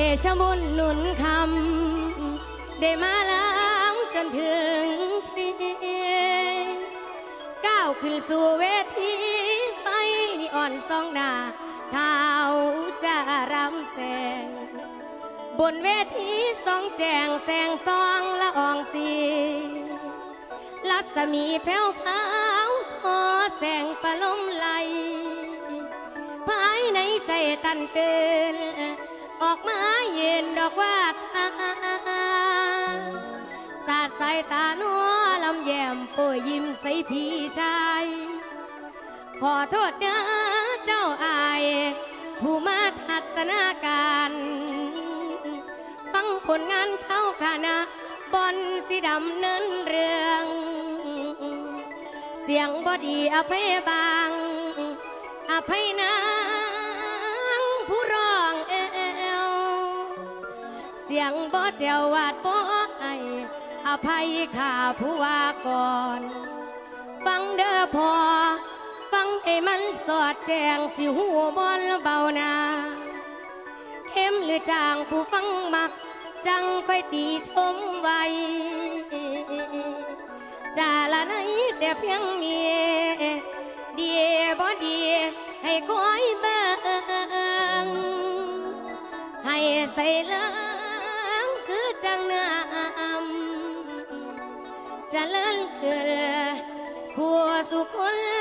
ชะบุญหนุนคำได้มาแล้วจนถึงที่ก้าวขึ้นสู่เวทีไฟนี่อ่อนสองหน้าเขาจะรำแสงบนเวทีสองแจงแสงสองละอองสีลัศมีแผ่วพราวทอแสงประลมไหลภายในใจตันเกินออกมาเย็นดอกว่าทาสาดสายตาหนัวลำแย้มโปรยยิ้มใส่พี่ชายขอโทษเด้อเจ้าอายผู้มาทัศนาการฟังผลงานเท่าคณะบอนสีดำเนินเรื่องเสียงบอดีอภัยบางอภัยนางผู้ร้องเอวเสียงบ่เจ้าวาดบ่ไออภัยข้าผู้ว่าก่อนฟังเด้อพอฟังให้มันสอดแจงสิหูบอลเบานาเข้มหรือจางผู้ฟังมักจังค่อยตีชมไว้จาละไหนแต่เพียงมีดีบ่ดีให้คอยเบิ่งให้ใส่เลิงคือจังน้ำจะเลื่อนเกินผัวสุคน